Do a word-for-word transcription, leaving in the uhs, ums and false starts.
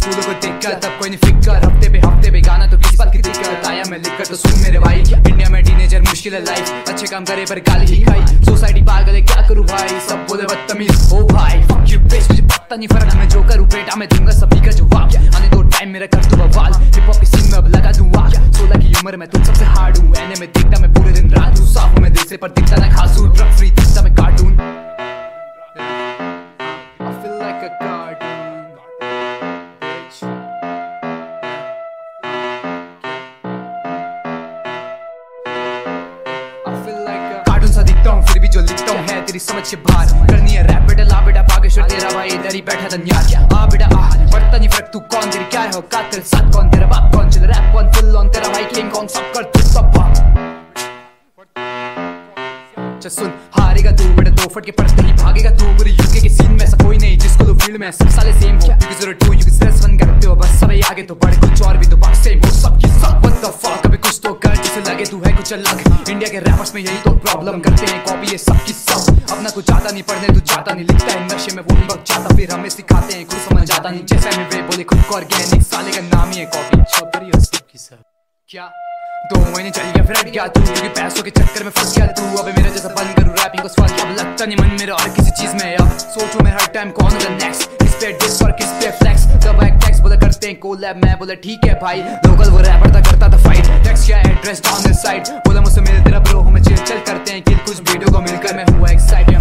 स्कूलों को देखकर तब कोई नहीं फिक्र, हफ्ते पे हफ्ते पे गाना तो किस बात की दिक्कत, आया मैं लिखकर तो सुन मेरे भाई, इंडिया में टीनेजर मुश्किल है लाइफ, अच्छे काम करे पर गाली ही खाई, सोसाइटी पागल है क्या करूँ भाई, सब बोले बदतमीज ओ भाई, फक यू बिच, मुझे पता नहीं फर्क मैं जो करूँ बेटा, मैं दूंगा सभी का जवाब, आने दो टाइम मेरा कर दो बवाल, हिप हॉप की सीन में अब लगा दूं आग, सोलह की उम्र में तुम सबसे हार्ड हूँ, एने में देखता मैं पूरे दिन रात हूँ, साफ हूँ मैं दिल से पर दिखता ना खास हूँ, ड्रग फ्री दिखता मैं cartoon, I feel like a cartoon, bitch. I feel like a cartoon सा दिखता हूँ फिर भी जो लिखता हूँ है तेरी समझ से बाहर, करनी है रैप बेटा ला बेटा बागेश्वर तेरा भाई इधर ही बैठा था यार, आ बेटा आ पड़ता नहीं फर्क तू कौन तेरी क्या है औकात तेरे साथ कौन तेरा बाप कौन चल रैप कौन फुल ऑन तेरा भाई किंग कौन सब कर तू सब सुन, हारेगा तू बेटा दो फट के पड़ते ही भागेगा तू, पूरी यूके के सीन में ऐसा कोई नहीं जिसको तो फील्ड में सब साले सेम हो, you zero to you stress one करते हो बस सभी आगे तो बढ़ कुछ और भी तो बात सेम हो, सबकी सब व्हाट द फक, कभी कुछ तो कर जिसे लगे तू है कुछ अलग, इंडिया के रैपर्स में यही तो प्रॉब्लम, करते हैं कॉपी ये सबकी सब, अपना कुछ आता नहीं पढ़ने तू जाता नहीं, लिखता है नशे में वो ही वक्त जाता, फिर हमें सिखाते हैं कुछ समझ आता नहीं, जैसे में वे बोले खुद को ऑर्गेनिक, साले का नाम ही है कॉपी, छपरी और सबकी सब क्या दो महीने चल गया फिर हट गया तू, क्योंकि पैसों के चक्कर में फंस गया तू, अबे मेरा जैसा बंद करूँ रैपिंग को स्वाद, अब लगता नहीं मन मेरा और किसी चीज में, अब सोचूं मैं हर टाइम कौन होगा नेक्स्ट, किस पे डिस और किस पे फ्लेक्स, तब एक टेक्स्ट बोला करते हैं कोलैब, मैं बोला ठीक है भाई, लोकल वो रैपर था करता था फाइट, टेक्स्ट क्या एड्रेस डाउन दिस साइड, बोला मुझसे मिल तेरा ब्रो हमें चिल चल करते हैं किल कुछ वीडियो को मिलकर, मैं हुआ एक्साइटेड